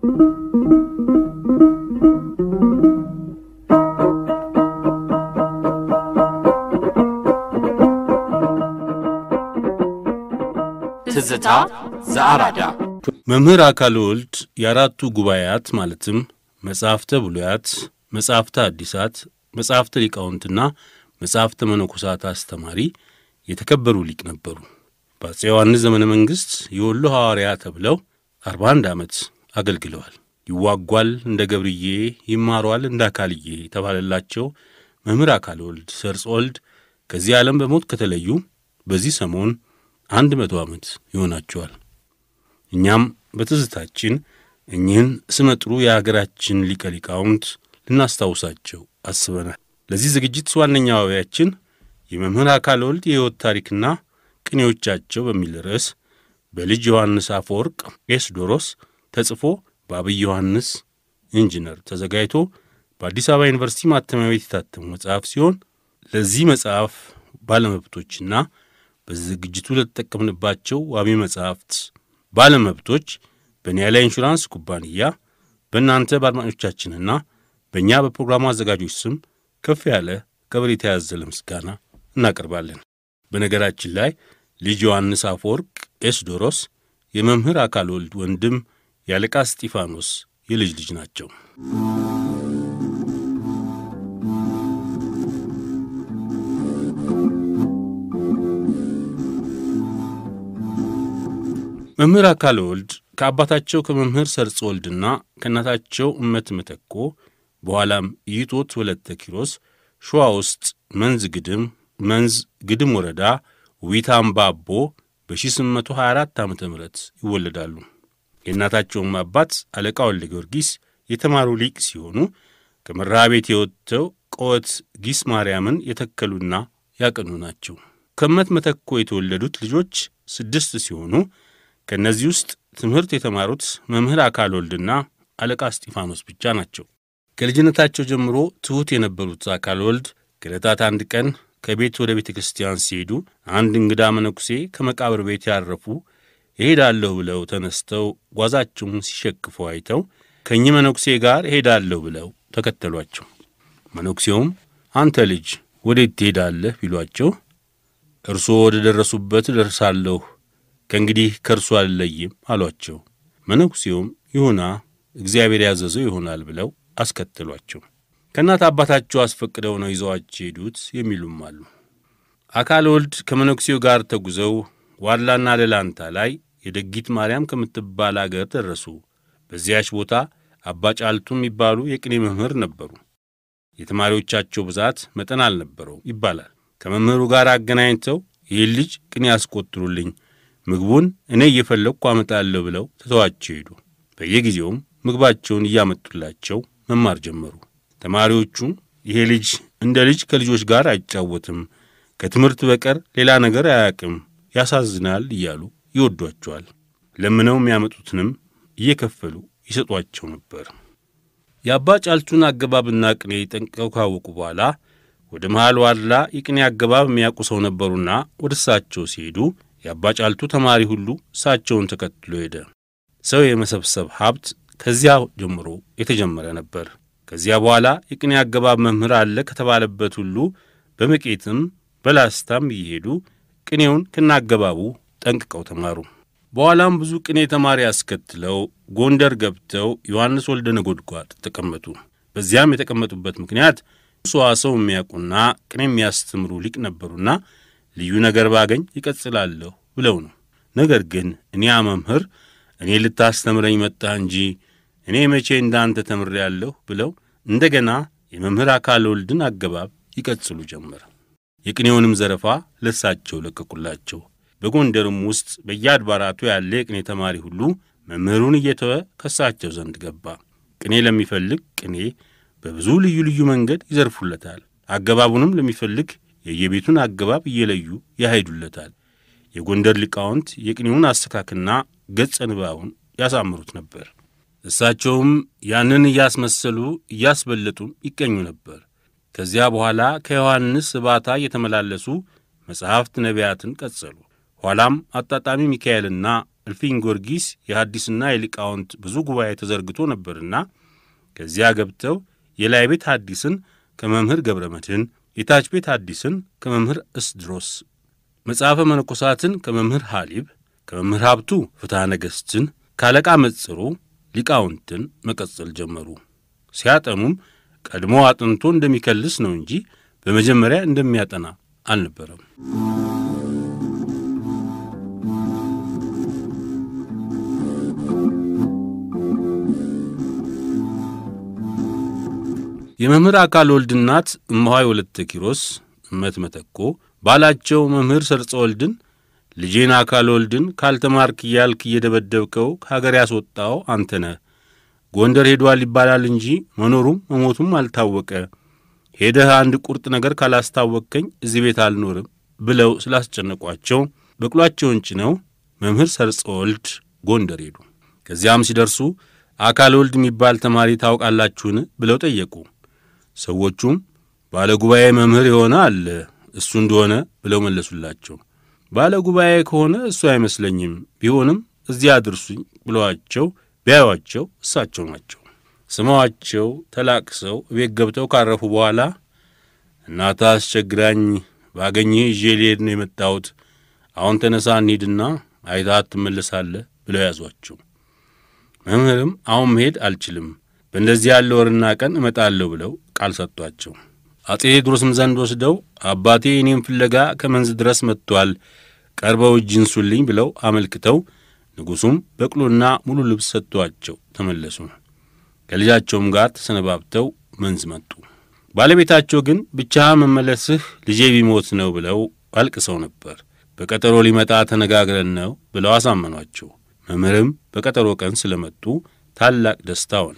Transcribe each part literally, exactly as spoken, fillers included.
ትዝታ ዘአራዳ መምህር አካለ ወልድ የአራቱ ጉባኤያት ማለትም መጽሐፍተ ብሉያት፣ መጽሐፍተ አዲሳት፣ መጽሐፍተ ሊቃውንትና መጽሐፍተ መነኮሳት አስተማሪ የተከበሩ ሊቅ ነበሩ። በአፄ ዮሐንስ ዘመነ መንግስት የወሎ ሐዋርያ ተብለው አርባ አንድ ዓመት አገልግለዋል። ይዋጓል እንደ ገብርዬ ይማሯል እንደ አካልዬ ተባለላቸው መምህር አካለ ወልድ ሰርጾ ወልድ ከዚህ ዓለም በሞት ከተለዩ በዚህ ሰሞን አንድ መቶ ዓመት ይሆናቸዋል። እኛም በትዝታችን እኚህን ስመጥሩ የሀገራችን ሊቀ ሊቃውንት ልናስታውሳቸው አስበናል። ለዚህ ዝግጅት ዋነኛው አብያችን የመምህር አካለ ወልድ የሕይወት ታሪክና ቅኔዎቻቸው በሚል ርዕስ በልጅ ዮሐንስ አፈወርቅ ኤስዶሮስ ተጽፎ በአብይ ዮሐንስ ኢንጂነር ተዘጋጅቶ በአዲስ አበባ ዩኒቨርሲቲ ማተሚያ ቤት የታተመ መጽሐፍ ሲሆን ለዚህ መጽሐፍ ባለመብቶችና በዝግጅቱ ለተጠቀምንባቸው ዋቢ መጽሐፍት ባለመብቶች በኒያላ ኢንሹራንስ ኩባንያ በእናንተ በአድማጮቻችንና በእኛ በፕሮግራሙ አዘጋጆች ስም ከፍ ያለ ከበሬታ ያዘለ ምስጋና እናቀርባለን። በነገራችን ላይ ልጅ ዮሐንስ አፈወርቅ ኤስዶሮስ የመምህር አካለ ወልድ ወንድም ያለቃ እስጢፋኖስ የልጅ ልጅ ናቸው። መምህር አካለ ወልድ ከአባታቸው ከመምህር ሰርጾ ወልድና ከእናታቸው እመት መተኮ በኋላም ይቶት ወለተ ኪሮስ ሸዋ ውስጥ መንዝ ግድም መንዝ ግድም ወረዳ ዊታምባ አቦ በ1824 ዓመተ ምህረት ይወለዳሉ። የእናታቸውም አባት አለቃ ወልደ ጊዮርጊስ የተማሩ ሊቅ ሲሆኑ ከመርሃ ቤት የወጥተው ቆት ጊስ ማርያምን የተከሉና ያቀኑ ናቸው። ከእመት መተኮ የተወለዱት ልጆች ስድስት ሲሆኑ ከነዚህ ውስጥ ትምህርት የተማሩት መምህር አካለ ወልድና አለቃ እስጢፋኖስ ብቻ ናቸው። ከልጅነታቸው ጀምሮ ትሁት የነበሩት አካለ ወልድ ከዕለታት አንድ ቀን ከቤት ወደ ቤተ ክርስቲያን ሲሄዱ አንድ እንግዳ መነኩሴ ከመቃብር ቤት ያረፉ እሄዳለሁ ብለው ተነስተው ጓዛቸውን ሲሸክፉ አይተው ከኚህ መነኩሴ ጋር እሄዳለሁ ብለው ተከተሏቸው። መነኩሴውም አንተ ልጅ ወዴት ትሄዳለህ ቢሏቸው እርሶ ወደ ደረሱበት ደርሳለሁ ከእንግዲህ ከርሱ አልለይም አሏቸው። መነኩሴውም ይሁና እግዚአብሔር ያዘዘው ይሆናል ብለው አስከተሏቸው። ከእናት አባታቸው አስፈቅደው ነው ይዘዋቸው ሄዱት የሚሉም አሉ። አካለ ወልድ ከመነኩሴው ጋር ተጉዘው ዋላና ደላንታ ላይ የደጊት ማርያም ከምትባል አገር ደረሱ። በዚያች ቦታ አባ ጫልቱ የሚባሉ የቅኔ መምህር ነበሩ። የተማሪዎቻቸው ብዛት መጠን አልነበረው ይባላል። ከመምህሩ ጋር አገናኝተው ይህን ልጅ ቅኔ ያስቆጥሩልኝ ምግቡን እኔ እየፈለግኩ አመጣለሁ ብለው ተተዋቸው ሄዱ። በየጊዜውም ምግባቸውን እያመጡላቸው መማር ጀመሩ። ተማሪዎቹ ይሄ ልጅ እንደ ልጅ ከልጆች ጋር አይጫወትም፣ ከትምህርት በቀር ሌላ ነገር አያውቅም፣ ያሳዝናል እያሉ ይወዷቸዋል። ለምነው የሚያመጡትንም እየከፈሉ ይሰጧቸው ነበር። የአባ ጫልቱን አገባብና ቅኔ ጠንቅቀው ካወቁ በኋላ ወደ መሃል ዋላ የቅኔ አገባብ የሚያውቁ ሰው ነበሩና ወደ እሳቸው ሲሄዱ የአባ ጫልቱ ተማሪ ሁሉ እሳቸውን ተከትሎ ሄደ። ሰው የመሰብሰብ ሀብት ከዚያ ጀምሮ የተጀመረ ነበር። ከዚያ በኋላ የቅኔ አገባብ መምህር አለ ከተባለበት ሁሉ በመቄትም በላስታም እየሄዱ ቅኔውን ከናገባቡ ጠንቅቀው ተማሩ። በኋላም ብዙ ቅኔ ተማሪ አስከትለው ጎንደር ገብተው ዮሐንስ ወልደ ነጎድጓድ ተቀመጡ። በዚያም የተቀመጡበት ምክንያት ሰዋሰው የሚያውቁና ቅኔ የሚያስተምሩ ሊቅ ነበሩና ልዩ ነገር ባገኝ ይቀጽላለሁ ብለው ነው። ነገር ግን እኔ መምህር እኔ ልታስተምረኝ መጣ እንጂ እኔ መቼ እንዳንተ ተምሬያለሁ ብለው እንደገና የመምህር አካለ ወልድን አገባብ ይቀጽሉ ጀመር። የቅኔውንም ዘረፋ ለሳቸው ለቀቁላቸው። በጎንደርም ውስጥ በየአድባራቱ ያለ የቅኔ ተማሪ ሁሉ መምህሩን እየተወ ከሳቸው ዘንድ ገባ። ቅኔ ለሚፈልግ ቅኔ በብዙ ልዩ ልዩ መንገድ ይዘርፉለታል። አገባቡንም ለሚፈልግ የየቤቱን አገባብ እየለዩ ያሄዱለታል። የጎንደር ሊቃውንት የቅኔውን አስተካክና ገጸ ንባቡን ያሳምሩት ነበር። እሳቸውም ያንን እያስመሰሉ እያስበለጡም ይቀኙ ነበር። ከዚያ በኋላ ከዮሐንስ ባታ የተመላለሱ መጽሐፍት ነቢያትን ቀጸሉ። ኋላም አጣጣሚ ሚካኤልና እልፍኝ ጊዮርጊስ የሐዲስና የሊቃውንት ብዙ ጉባኤ ተዘርግቶ ነበርና ከዚያ ገብተው የላይ ቤት ሐዲስን ከመምህር ገብረ መድኅን፣ የታች ቤት ሐዲስን ከመምህር እስድሮስ፣ መጽሐፈ መነኮሳትን ከመምህር ሐሊብ፣ ከመምህር ሀብቱ ፍትሐ ነገሥትን፣ ካለቃ መጽሩ ሊቃውንትን መቀጸል ጀመሩ። ሲያጠኑም ቀድሞ አጥንቶ እንደሚከልስ ነው እንጂ በመጀመሪያ እንደሚያጠና አልነበረም። የመምህር አካል ወልድ እናት እመሆይ ወለተ ኪሮስ እመት መተኮ ባላቸው መምህር ሰርጸ ወልድን ልጄን አካል ወልድን ካልተማርክ እያልክ እየደበደብከው ከሀገር ያስወጣው አንተ ነህ። ጎንደር ሄዷል ይባላል እንጂ መኖሩም መሞቱም አልታወቀ። ሄደህ አንድ ቁርጥ ነገር ካላስታወቅከኝ እዚህ ቤት አልኖርም ብለው ስላስጨነቋቸው በቅሏቸውን ጭነው መምህር ሰርጸ ወልድ ጎንደር ሄዱ። ከዚያም ሲደርሱ አካል ወልድ የሚባል ተማሪ ታውቃላችሁን ብለው ጠየቁ። ሰዎቹም ባለ ጉባኤ መምህር የሆነ አለ እሱ እንደሆነ ብለው መለሱላቸው። ባለ ጉባኤ ከሆነ እሱ አይመስለኝም፣ ቢሆንም እዚያ አድርሱኝ ብለዋቸው ቢያዩአቸው እሳቸው ናቸው። ስማቸው ተላቅሰው ቤት ገብተው ካረፉ በኋላ እናታ አስቸግራኝ ባገኘህ ይዤ ልሄድ ነው የመጣሁት፣ አሁን ተነሳ እንሂድና አይታት ትመለሳለህ ብለው ያዟቸው። መምህርም አሁን መሄድ አልችልም፣ በእንደዚህ ያለ ወርና ቀን እመጣለሁ ብለው ቃል ሰጥቷቸው አጼ ቴዎድሮስም ዘንድ ወስደው አባቴ እኔም ፍለጋ ከመንዝ ድረስ መጥቷል፣ ቀርበው እጅ እንሱልኝ ብለው አመልክተው ንጉሡም በቅሎና ሙሉ ልብስ ሰጥቷቸው ተመለሱ። ከልጃቸውም ጋር ተሰነባብተው መንዝ መጡ። ባለቤታቸው ግን ብቻ መመለስህ ልጄ ቢሞት ነው ብለው አልቅሰው ነበር። በቀጠሮ ሊመጣ ተነጋግረን ነው ብለው አሳመኗቸው። መምህርም በቀጠሮ ቀን ስለመጡ ታላቅ ደስታ ሆነ።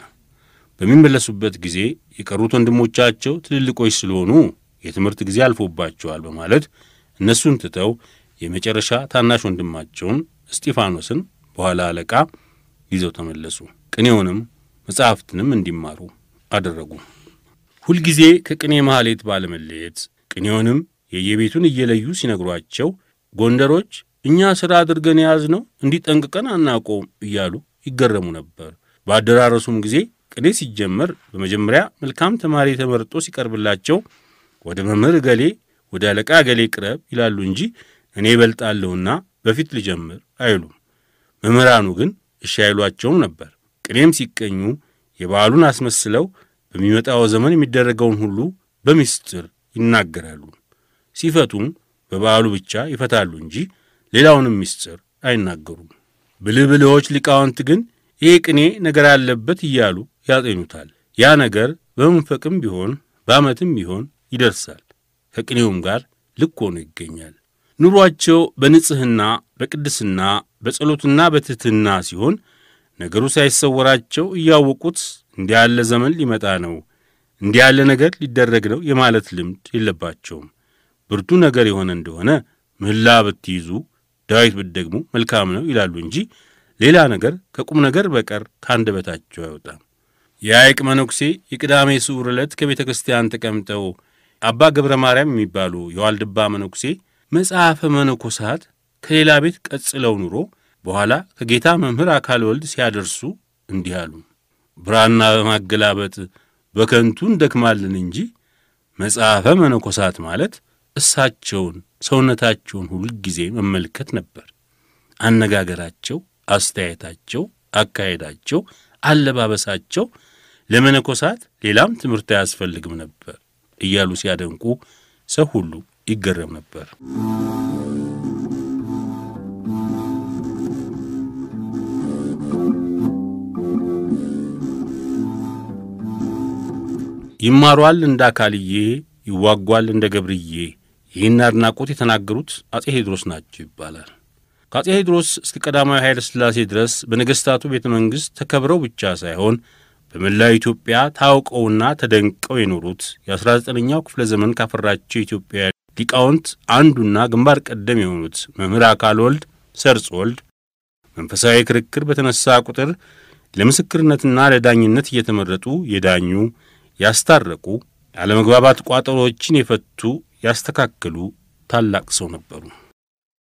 በሚመለሱበት ጊዜ የቀሩት ወንድሞቻቸው ትልልቆች ስለሆኑ የትምህርት ጊዜ አልፎባቸዋል በማለት እነሱን ትተው የመጨረሻ ታናሽ ወንድማቸውን እስጢፋኖስን በኋላ አለቃ ይዘው ተመለሱ። ቅኔውንም መጽሐፍትንም እንዲማሩ አደረጉ። ሁልጊዜ ከቅኔ ማህሌት ባለመለየት ቅኔውንም የየቤቱን እየለዩ ሲነግሯቸው ጎንደሮች እኛ ሥራ አድርገን ያዝነው እንዲጠንቅቀን አናቆም እያሉ ይገረሙ ነበር። ባደራረሱም ጊዜ ቅኔ ሲጀመር በመጀመሪያ መልካም ተማሪ ተመርጦ ሲቀርብላቸው ወደ መምህር ገሌ ወደ አለቃ ገሌ ቅረብ ይላሉ እንጂ እኔ እበልጣለሁና በፊት ልጀምር አይሉም። መምህራኑ ግን እሺ አይሏቸውም ነበር። ቅኔም ሲቀኙ የበዓሉን አስመስለው በሚመጣው ዘመን የሚደረገውን ሁሉ በሚስጥር ይናገራሉ። ሲፈቱም በበዓሉ ብቻ ይፈታሉ እንጂ ሌላውንም ሚስጥር አይናገሩም። ብልብልዎች ሊቃውንት ግን ይሄ ቅኔ ነገር አለበት እያሉ ያጤኑታል። ያ ነገር በመንፈቅም ቢሆን በዓመትም ቢሆን ይደርሳል። ከቅኔውም ጋር ልክ ሆኖ ይገኛል። ኑሯቸው በንጽህና በቅድስና በጸሎትና በትህትና ሲሆን ነገሩ ሳይሰወራቸው እያወቁት እንዲህ ያለ ዘመን ሊመጣ ነው፣ እንዲህ ያለ ነገር ሊደረግ ነው የማለት ልምድ የለባቸውም። ብርቱ ነገር የሆነ እንደሆነ ምህላ ብትይዙ ዳዊት ብትደግሙ መልካም ነው ይላሉ እንጂ ሌላ ነገር ከቁም ነገር በቀር ካንደበታቸው አይወጣም። የሐይቅ መነኩሴ የቅዳሜ ስዑር ዕለት ከቤተ ክርስቲያን ተቀምጠው አባ ገብረ ማርያም የሚባሉ የዋልድባ መነኩሴ መጽሐፈ መነኮሳት ከሌላ ቤት ቀጽለው ኑሮ በኋላ ከጌታ መምህር አካል ወልድ ሲያደርሱ እንዲህ አሉ። ብራና በማገላበጥ በከንቱ እንደክማለን እንጂ መጽሐፈ መነኮሳት ማለት እሳቸውን ሰውነታቸውን ሁሉ ጊዜ መመልከት ነበር። አነጋገራቸው፣ አስተያየታቸው፣ አካሄዳቸው፣ አለባበሳቸው ለመነኮሳት ሌላም ትምህርት አያስፈልግም ነበር እያሉ ሲያደንቁ ሰው ሁሉ ይገረም ነበር። ይማሯል እንደ አካልዬ ይዋጓል እንደ ገብርዬ ይህን አድናቆት የተናገሩት አጼ ቴዎድሮስ ናቸው ይባላል። ከአጼ ቴዎድሮስ እስከ ቀዳማዊ ኃይለ ሥላሴ ድረስ በነገሥታቱ ቤተ መንግሥት ተከብረው ብቻ ሳይሆን በመላው ኢትዮጵያ ታውቀውና ተደንቀው የኖሩት የአስራ ዘጠነኛው ክፍለ ዘመን ካፈራቸው ኢትዮጵያ ሊቃውንት አንዱና ግንባር ቀደም የሆኑት መምህር አካል ወልድ ሰርጽ ወልድ መንፈሳዊ ክርክር በተነሳ ቁጥር ለምስክርነትና ለዳኝነት እየተመረጡ የዳኙ ያስታረቁ ያለመግባባት ቋጠሮችን የፈቱ ያስተካከሉ ታላቅ ሰው ነበሩ።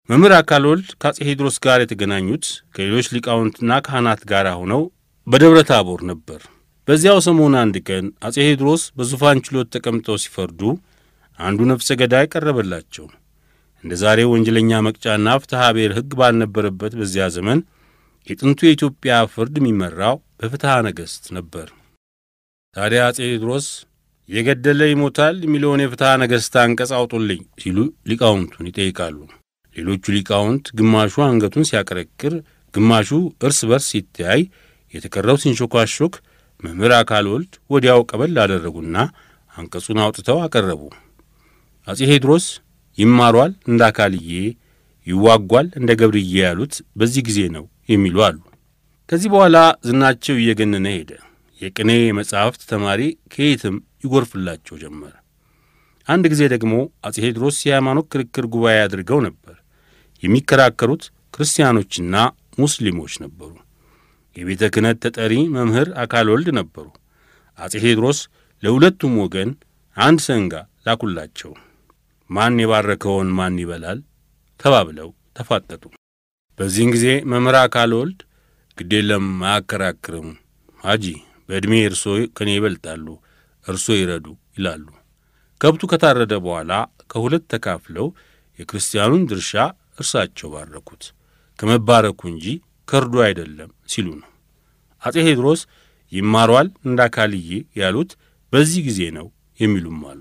መምህር አካል ወልድ ከአጼ ቴዎድሮስ ጋር የተገናኙት ከሌሎች ሊቃውንትና ካህናት ጋር ሆነው በደብረ ታቦር ነበር። በዚያው ሰሞን አንድ ቀን አጼ ቴዎድሮስ በዙፋን ችሎት ተቀምጠው ሲፈርዱ አንዱ ነፍሰ ገዳይ ቀረበላቸው። እንደ ዛሬው ወንጀለኛ መቅጫና ፍትሐ ብሔር ሕግ ባልነበረበት በዚያ ዘመን የጥንቱ የኢትዮጵያ ፍርድ የሚመራው በፍትሐ ነገሥት ነበር። ታዲያ አጼ ቴዎድሮስ የገደለ ይሞታል የሚለውን የፍትሐ ነገሥት አንቀጽ አውጡልኝ ሲሉ ሊቃውንቱን ይጠይቃሉ። ሌሎቹ ሊቃውንት ግማሹ አንገቱን ሲያቀረቅር፣ ግማሹ እርስ በርስ ሲተያይ፣ የተቀረው ሲንሾካሾክ መምህር አካል ወልድ ወዲያው ቀበል አደረጉና አንቀጹን አውጥተው አቀረቡ። አጼ ቴዎድሮስ ይማሯል እንደ አካልዬ፣ ይዋጓል እንደ ገብርዬ ያሉት በዚህ ጊዜ ነው የሚሉ አሉ። ከዚህ በኋላ ዝናቸው እየገነነ ሄደ። የቅኔ መጻሕፍት ተማሪ ከየትም ይጎርፍላቸው ጀመር። አንድ ጊዜ ደግሞ አጼ ቴዎድሮስ የሃይማኖት ክርክር ጉባኤ አድርገው ነበር። የሚከራከሩት ክርስቲያኖችና ሙስሊሞች ነበሩ። የቤተ ክህነት ተጠሪ መምህር አካል ወልድ ነበሩ። አጼ ቴዎድሮስ ለሁለቱም ወገን አንድ ሰንጋ ላኩላቸው። ማን የባረከውን ማን ይበላል ተባብለው ተፋጠጡ። በዚህን ጊዜ መምህር አካል ወልድ ግዴለም አያከራክርም፣ ሐጂ በዕድሜ እርሶ ከኔ ይበልጣሉ፣ እርሶ ይረዱ ይላሉ። ከብቱ ከታረደ በኋላ ከሁለት ተካፍለው የክርስቲያኑን ድርሻ እርሳቸው ባረኩት፣ ከመባረኩ እንጂ ከርዶ አይደለም ሲሉ ነው። አጼ ቴዎድሮስ ይማሯል እንደ አካልዬ ያሉት በዚህ ጊዜ ነው የሚሉም አሉ።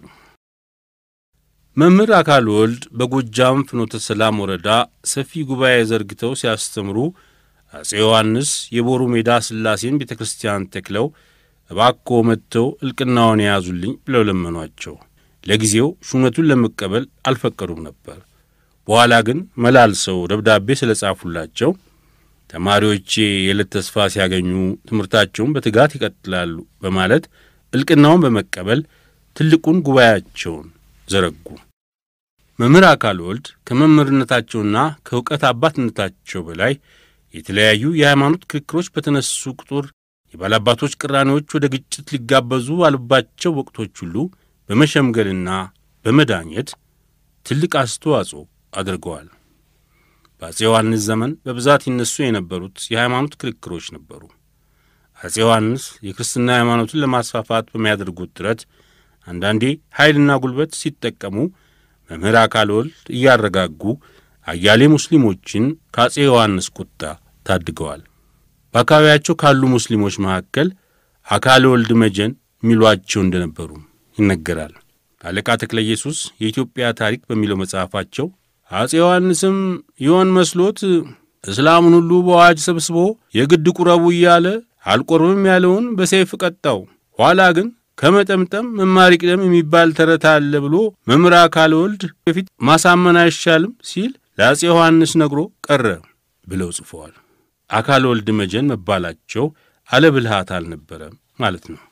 መምህር አካል ወልድ በጎጃም ፍኖተ ሰላም ወረዳ ሰፊ ጉባኤ ዘርግተው ሲያስተምሩ አጼ ዮሐንስ የቦሩ ሜዳ ሥላሴን ቤተ ክርስቲያን ተክለው እባክዎ መጥተው እልቅናውን የያዙልኝ ብለው ለመኗቸው። ለጊዜው ሹመቱን ለመቀበል አልፈቀዱም ነበር። በኋላ ግን መላልሰው ደብዳቤ ስለጻፉላቸው ተማሪዎቼ የዕለት ተስፋ ሲያገኙ ትምህርታቸውን በትጋት ይቀጥላሉ በማለት እልቅናውን በመቀበል ትልቁን ጉባኤያቸውን ዘረጉ። መምህር አካል ወልድ ከመምህርነታቸውና ከእውቀት አባትነታቸው በላይ የተለያዩ የሃይማኖት ክርክሮች በተነሱ ቁጥር የባላባቶች ቅራኔዎች ወደ ግጭት ሊጋበዙ ባሉባቸው ወቅቶች ሁሉ በመሸምገልና በመዳኘት ትልቅ አስተዋጽኦ አድርገዋል። በአጼ ዮሐንስ ዘመን በብዛት ይነሱ የነበሩት የሃይማኖት ክርክሮች ነበሩ። አጼ ዮሐንስ የክርስትና ሃይማኖትን ለማስፋፋት በሚያደርጉት ጥረት አንዳንዴ ኃይልና ጉልበት ሲጠቀሙ መምህር አካል ወልድ እያረጋጉ አያሌ ሙስሊሞችን ከአጼ ዮሐንስ ቁጣ ታድገዋል። በአካባቢያቸው ካሉ ሙስሊሞች መካከል አካል ወልድ መጀን የሚሏቸው እንደነበሩ ይነገራል። አለቃ ተክለ ኢየሱስ የኢትዮጵያ ታሪክ በሚለው መጽሐፋቸው አጼ ዮሐንስም ይሆን መስሎት እስላሙን ሁሉ በዋጅ ሰብስቦ የግድ ቁረቡ እያለ አልቆርብም ያለውን በሰይፍ ቀጣው። ኋላ ግን ከመጠምጠም መማር ይቅደም የሚባል ተረት አለ ብሎ መምህር አካል ወልድ በፊት ማሳመን አይሻልም ሲል ለአጼ ዮሐንስ ነግሮ ቀረ ብለው ጽፈዋል። አካል ወልድ መጀን መባላቸው አለብልሃት አልነበረም ማለት ነው።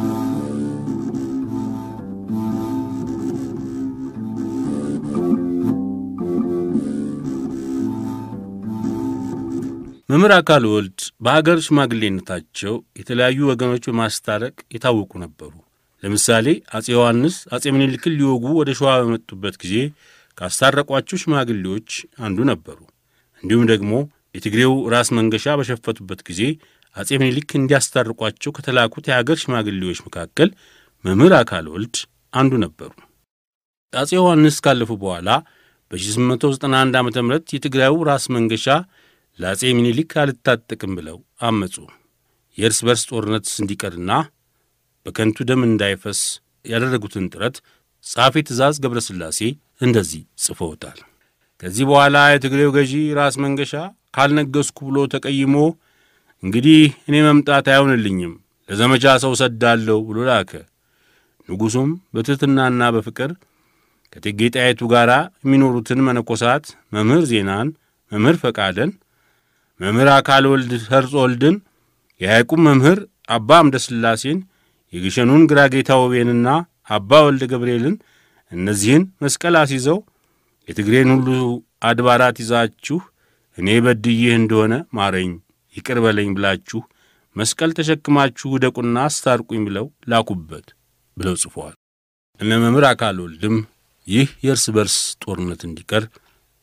መምህር አካል ወልድ በአገር ሽማግሌነታቸው የተለያዩ ወገኖች በማስታረቅ የታወቁ ነበሩ። ለምሳሌ አጼ ዮሐንስ አጼ ምኒልክን ሊወጉ ወደ ሸዋ በመጡበት ጊዜ ካስታረቋቸው ሽማግሌዎች አንዱ ነበሩ። እንዲሁም ደግሞ የትግሬው ራስ መንገሻ በሸፈቱበት ጊዜ አጼ ምኒልክ እንዲያስታርቋቸው ከተላኩት የአገር ሽማግሌዎች መካከል መምህር አካል ወልድ አንዱ ነበሩ። አጼ ዮሐንስ ካለፉ በኋላ በአስራ ስምንት መቶ ዘጠና አንድ ዓመተ ምህረት የትግራዩ ራስ መንገሻ ለአጼ ምኒልክ አልታጠቅም ብለው አመጹ። የእርስ በርስ ጦርነት እንዲቀርና በከንቱ ደም እንዳይፈስ ያደረጉትን ጥረት ጻፊ ትእዛዝ ገብረ ሥላሴ እንደዚህ ጽፈውታል። ከዚህ በኋላ የትግሬው ገዢ ራስ መንገሻ ካልነገስኩ ብሎ ተቀይሞ እንግዲህ እኔ መምጣት አይሆንልኝም ለዘመቻ ሰው ሰዳለሁ ብሎ ላከ። ንጉሡም በትሕትናና በፍቅር ከእቴጌ ጣይቱ ጋር የሚኖሩትን መነኮሳት መምህር ዜናን፣ መምህር ፈቃደን፣ መምህር አካል ወልድ ሰርጾ ወልድን፣ የሐይቁም መምህር አባ አምደ ሥላሴን፣ የግሸኑን ግራጌታ ወቤንና አባ ወልደ ገብርኤልን እነዚህን መስቀል አስይዘው የትግሬን ሁሉ አድባራት ይዛችሁ እኔ በድዬህ እንደሆነ ማረኝ ይቅር በለኝ ብላችሁ መስቀል ተሸክማችሁ ውደቁና አስታርቁኝ ብለው ላኩበት ብለው ጽፈዋል። እነ መምህር አካል ወልድም ይህ የእርስ በርስ ጦርነት እንዲቀር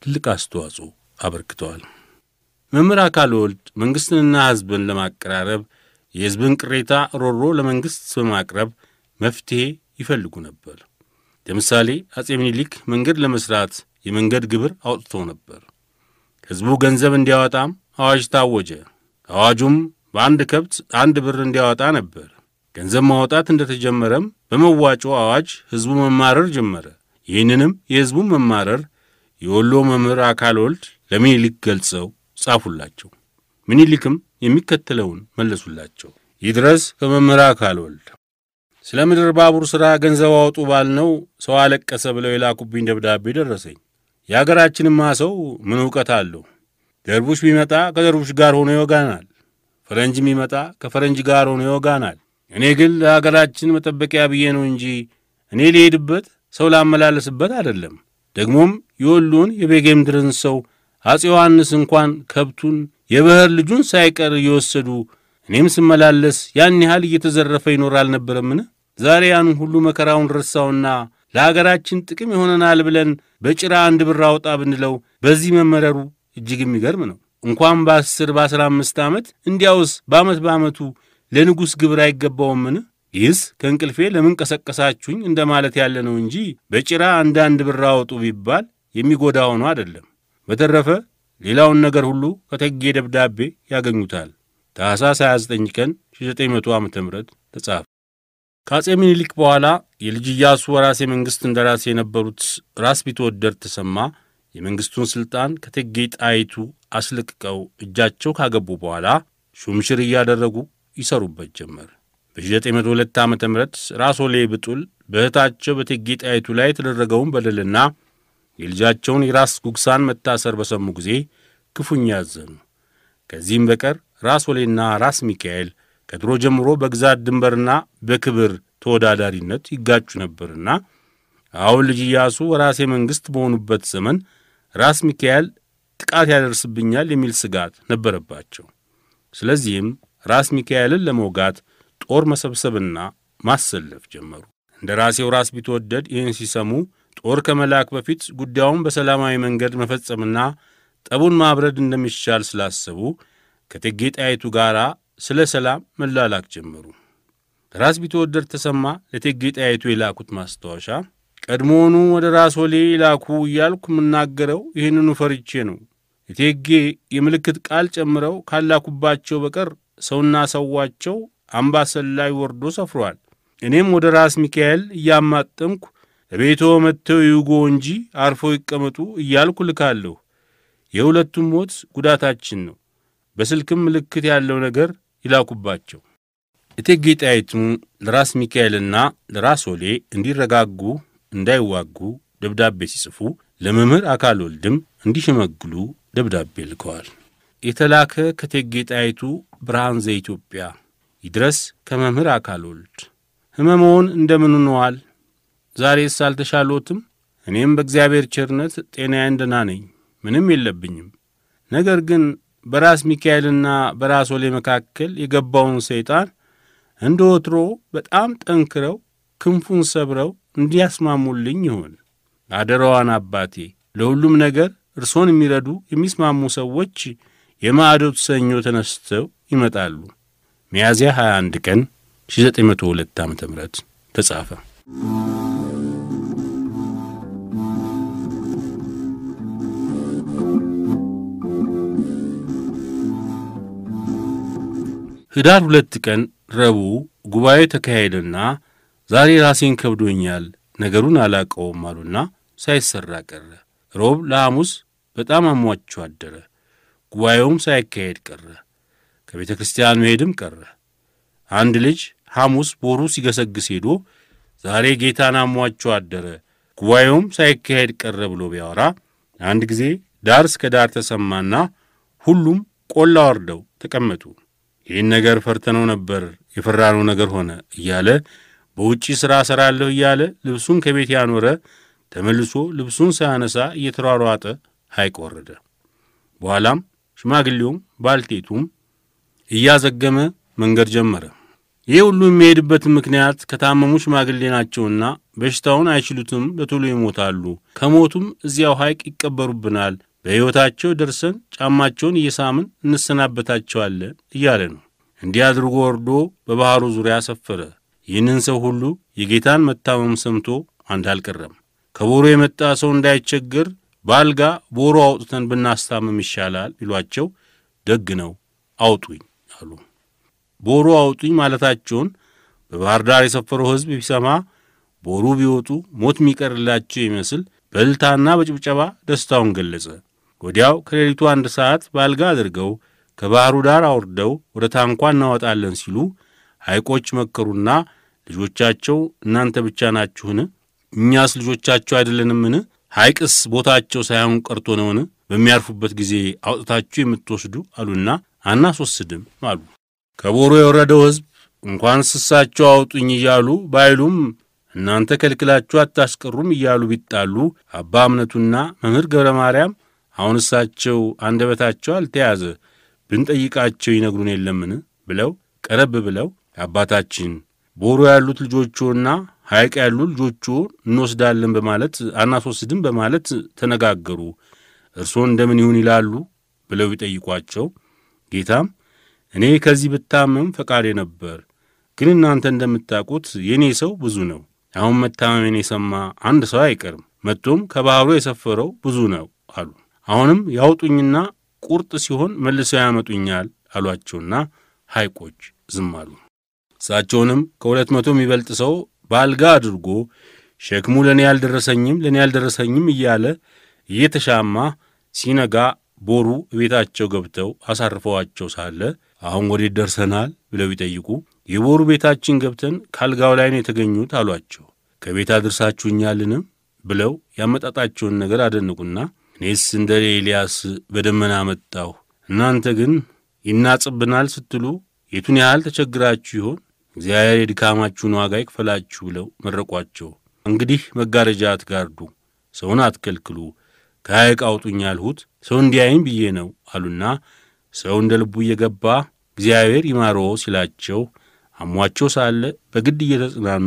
ትልቅ አስተዋጽኦ አበርክተዋል። መምህር አካለ ወልድ መንግሥትንና ሕዝብን ለማቀራረብ የሕዝብን ቅሬታ ሮሮ ለመንግሥት በማቅረብ መፍትሔ ይፈልጉ ነበር። ለምሳሌ አጼ ምኒልክ መንገድ ለመሥራት የመንገድ ግብር አውጥተው ነበር። ሕዝቡ ገንዘብ እንዲያወጣም አዋጅ ታወጀ። አዋጁም በአንድ ከብት አንድ ብር እንዲያወጣ ነበር። ገንዘብ ማውጣት እንደተጀመረም በመዋጮ አዋጅ ሕዝቡ መማረር ጀመረ። ይህንንም የሕዝቡን መማረር የወሎ መምህር አካለ ወልድ ለምኒልክ ገልጸው ጻፉላቸው። ምኒልክም የሚከተለውን መለሱላቸው። ይድረስ ከመምህር አካለ ወልድ ስለ ምድር ባቡር ሥራ ገንዘብ አውጡ ባልነው ሰው አለቀሰ ብለው የላኩብኝ ደብዳቤ ደረሰኝ። የአገራችንማ ሰው ምን ዕውቀት አለው? ደርቡሽ ቢመጣ ከደርቡሽ ጋር ሆኖ ይወጋናል፣ ፈረንጅ ቢመጣ ከፈረንጅ ጋር ሆኖ ይወጋናል። እኔ ግን ለአገራችን መጠበቂያ ብዬ ነው እንጂ እኔ ሊሄድበት ሰው ላመላለስበት አይደለም። ደግሞም የወሎን የቤጌምድርን ሰው አፄ ዮሐንስ እንኳን ከብቱን የባህር ልጁን ሳይቀር እየወሰዱ እኔም ስመላለስ ያን ያህል እየተዘረፈ ይኖር አልነበረምን? ዛሬ ያን ሁሉ መከራውን ረሳውና ለአገራችን ጥቅም ይሆነናል ብለን በጭራ አንድ ብር አውጣ ብንለው በዚህ መመረሩ እጅግ የሚገርም ነው። እንኳን በአስር በአስራ አምስት ዓመት እንዲያውስ በዓመት በዓመቱ ለንጉሥ ግብር አይገባውምን? ይህስ ከእንቅልፌ ለምን ቀሰቀሳችሁኝ እንደማለት ያለ ነው እንጂ በጭራ አንዳንድ ብር አውጡ ቢባል የሚጎዳ ሆኖ አይደለም። በተረፈ ሌላውን ነገር ሁሉ ከእቴጌ ደብዳቤ ያገኙታል። ታኅሳስ ሃያ ዘጠኝ ቀን ሺህ ዘጠኝ መቶ ዓመተ ምህረት ተጻፈ። ከአጼ ምኒልክ በኋላ የልጅ ኢያሱ ወራሴ መንግሥት እንደራሴ የነበሩት ራስ ቢትወደድ ተሰማ የመንግሥቱን ሥልጣን ከእቴጌ ጣይቱ አስለቅቀው እጃቸው ካገቡ በኋላ ሹምሽር እያደረጉ ይሰሩበት ጀመር። በሺህ ዘጠኝ መቶ ሁለት ዓመተ ምህረት ራስ ወሌ ብጡል በእህታቸው በእቴጌ ጣይቱ ላይ የተደረገውን በደልና የልጃቸውን የራስ ጉግሳን መታሰር በሰሙ ጊዜ ክፉኛ ያዘኑ። ከዚህም በቀር ራስ ወሌና ራስ ሚካኤል ከድሮ ጀምሮ በግዛት ድንበርና በክብር ተወዳዳሪነት ይጋጩ ነበርና አሁን ልጅ ኢያሱ ወራሴ መንግሥት በሆኑበት ዘመን ራስ ሚካኤል ጥቃት ያደርስብኛል የሚል ስጋት ነበረባቸው። ስለዚህም ራስ ሚካኤልን ለመውጋት ጦር መሰብሰብና ማሰለፍ ጀመሩ። እንደ ራሴው ራስ ቢትወደድ ይህን ሲሰሙ ጦር ከመላክ በፊት ጉዳዩን በሰላማዊ መንገድ መፈጸምና ጠቡን ማብረድ እንደሚሻል ስላሰቡ ከእቴጌ ጣይቱ ጋር ስለ ሰላም መላላክ ጀመሩ። ራስ ቢትወደድ ተሰማ ለእቴጌ ጣይቱ የላኩት ማስታወሻ ቀድሞውኑ ወደ ራስ ወሌ ላኩ እያልኩ የምናገረው ይህንኑ ፈርቼ ነው። እቴጌ የምልክት ቃል ጨምረው ካላኩባቸው በቀር ሰውና ሰዋቸው አምባሰል ላይ ወርዶ ሰፍሯል። እኔም ወደ ራስ ሚካኤል እያማጠምኩ ለቤቶ መጥተው ይውጎ እንጂ አርፎ ይቀመጡ እያልኩ ልካለሁ። የሁለቱም ሞት ጉዳታችን ነው። በስልክም ምልክት ያለው ነገር ይላኩባቸው። እቴጌ ጣይቱ ለራስ ሚካኤልና ለራስ ወሌ እንዲረጋጉ እንዳይዋጉ ደብዳቤ ሲጽፉ ለመምህር አካለ ወልድም እንዲሸመግሉ ደብዳቤ ልከዋል። የተላከ ከእቴጌ ጣይቱ ብርሃን ዘኢትዮጵያ ይድረስ ከመምህር አካለ ወልድ ሕመሞን እንደምን ሆነዋል? ዛሬስ አልተሻሎትም? እኔም በእግዚአብሔር ቸርነት ጤናዬ ደህና ነኝ፣ ምንም የለብኝም። ነገር ግን በራስ ሚካኤልና በራስ ወሌ መካከል የገባውን ሰይጣን እንደ ወትሮ በጣም ጠንክረው ክንፉን ሰብረው እንዲያስማሙልኝ ይሆን? አደራዋን አባቴ። ለሁሉም ነገር እርሶን የሚረዱ የሚስማሙ ሰዎች የማዕዶት ሰኞ ተነስተው ይመጣሉ። ሚያዝያ ሃያ አንድ ቀን ሺህ ዘጠኝ መቶ ሁለት ዓመተ ምህረት ተጻፈ። ህዳር ሁለት ቀን ረቡዕ ጉባኤ ተካሄደና ዛሬ ራሴን ከብዶኛል ነገሩን አላቀውም አሉና ሳይሰራ ቀረ። ሮብ ለሐሙስ በጣም አሟቸው አደረ። ጉባኤውም ሳይካሄድ ቀረ። ከቤተ ክርስቲያን መሄድም ቀረ። አንድ ልጅ ሐሙስ ቦሩ ሲገሰግስ ሄዶ ዛሬ ጌታን አሟቸው አደረ ጉባኤውም ሳይካሄድ ቀረ ብሎ ቢያወራ አንድ ጊዜ ዳር እስከ ዳር ተሰማና ሁሉም ቆላ ወርደው ተቀመጡ። ይህን ነገር ፈርተነው ነበር የፈራነው ነገር ሆነ እያለ በውጪ ሥራ ሰራለሁ እያለ ልብሱን ከቤት ያኖረ ተመልሶ ልብሱን ሳያነሳ እየተሯሯጠ ሐይቅ ወረደ። በኋላም ሽማግሌውም ባልቴቱም እያዘገመ መንገድ ጀመረ። ይህ ሁሉ የሚሄድበት ምክንያት ከታመሙ ሽማግሌ ናቸውና በሽታውን አይችሉትም፣ በቶሎ ይሞታሉ። ከሞቱም እዚያው ሐይቅ ይቀበሩብናል። በሕይወታቸው ደርሰን ጫማቸውን እየሳምን እንሰናበታቸዋለን እያለ ነው። እንዲህ አድርጎ ወርዶ በባሕሩ ዙሪያ ሰፈረ። ይህንን ሰው ሁሉ የጌታን መታመም ሰምቶ አንድ አልቀረም። ከቦሩ የመጣ ሰው እንዳይቸግር ባልጋ ቦሩ አውጥተን ብናስታምም ይሻላል ቢሏቸው ደግ ነው አውጡኝ አሉ። ቦሩ አውጡኝ ማለታቸውን በባሕር ዳር የሰፈረው ሕዝብ ቢሰማ ቦሩ ቢወጡ ሞት የሚቀርላቸው ይመስል በእልልታና በጭብጨባ ደስታውን ገለጸ። ወዲያው ከሌሊቱ አንድ ሰዓት ባልጋ አድርገው ከባሕሩ ዳር አውርደው ወደ ታንኳ እናወጣለን ሲሉ ሐይቆች መከሩና ልጆቻቸው እናንተ ብቻ ናችሁን? እኛስ ልጆቻቸው አይደለንምን? ሐይቅስ ቦታቸው ሳይሆን ቀርቶ ነውን? በሚያርፉበት ጊዜ አውጥታችሁ የምትወስዱ አሉና አናስወስድም አሉ። ከቦሩ የወረደው ሕዝብ እንኳን ስሳቸው አውጡኝ እያሉ ባይሉም እናንተ ከልክላችሁ አታስቀሩም እያሉ ቢጣሉ አባ እምነቱና መምህር ገብረ ማርያም አሁን እሳቸው አንደበታቸው አልተያዘ ብንጠይቃቸው ይነግሩን የለምን ብለው ቀረብ ብለው አባታችን ቦሩ ያሉት ልጆቹና ሐይቅ ያሉ ልጆቹ እንወስዳለን በማለት አናስወስድም በማለት ተነጋገሩ። እርሶን እንደምን ይሁን ይላሉ ብለው ቢጠይቋቸው ጌታም እኔ ከዚህ ብታመም ፈቃዴ ነበር፣ ግን እናንተ እንደምታውቁት የኔ ሰው ብዙ ነው። አሁን መታመሜን የሰማ አንድ ሰው አይቀርም፣ መጥቶም ከባሕሩ የሰፈረው ብዙ ነው አሉ። አሁንም ያውጡኝና ቁርጥ ሲሆን መልሰው ያመጡኛል አሏቸውና ሐይቆች ዝም አሉ። እሳቸውንም ከሁለት መቶ የሚበልጥ ሰው ባልጋ አድርጎ ሸክሙ ለኔ ያልደረሰኝም ለኔ ያልደረሰኝም እያለ እየተሻማ ሲነጋ ቦሩ ቤታቸው ገብተው አሳርፈዋቸው ሳለ አሁን ወዴት ደርሰናል ብለው ቢጠይቁ የቦሩ ቤታችን ገብተን ካልጋው ላይ ነው የተገኙት አሏቸው። ከቤት አድርሳችሁኛልን ብለው ያመጣጣቸውን ነገር አደንቁና እኔስ እንደ ኤልያስ በደመና መጣሁ፣ እናንተ ግን ይናጽብናል ስትሉ የቱን ያህል ተቸግራችሁ ይሆን? እግዚአብሔር የድካማችሁን ዋጋ ይክፈላችሁ ብለው መረቋቸው። እንግዲህ መጋረጃ አትጋርዱ፣ ሰውን አትከልክሉ፣ ከሐይቅ አውጡኝ ያልሁት ሰው እንዲያይም ብዬ ነው አሉና ሰው እንደ ልቡ እየገባ እግዚአብሔር ይማረው ሲላቸው አሟቸው ሳለ በግድ እየተጽናኑ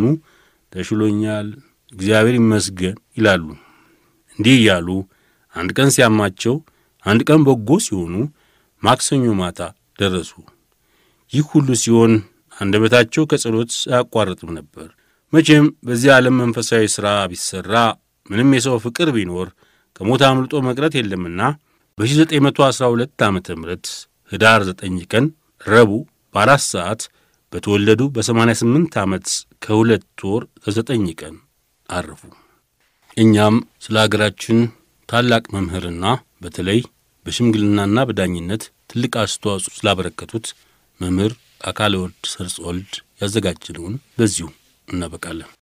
ተሽሎኛል እግዚአብሔር ይመስገን ይላሉ። እንዲህ እያሉ አንድ ቀን ሲያማቸው አንድ ቀን በጎ ሲሆኑ ማክሰኞ ማታ ደረሱ። ይህ ሁሉ ሲሆን አንደበታቸው ከጸሎት አያቋርጥም ነበር። መቼም በዚህ ዓለም መንፈሳዊ ሥራ ቢሰራ ምንም የሰው ፍቅር ቢኖር ከሞት አምልጦ መቅረት የለምና በሺህ ዘጠኝ መቶ አስራ ሁለት ዓመተ ምህረት ህዳር ዘጠኝ ቀን ረቡዕ በአራት ሰዓት በተወለዱ በሰማንያ ስምንት ዓመት ከሁለት ወር ከዘጠኝ ቀን አረፉ። እኛም ስለ አገራችን ታላቅ መምህርና በተለይ በሽምግልናና በዳኝነት ትልቅ አስተዋጽኦ ስላበረከቱት መምህር አካለ ወልድ ሰርጸ ወልድ ያዘጋጀነውን በዚሁ እናበቃለን።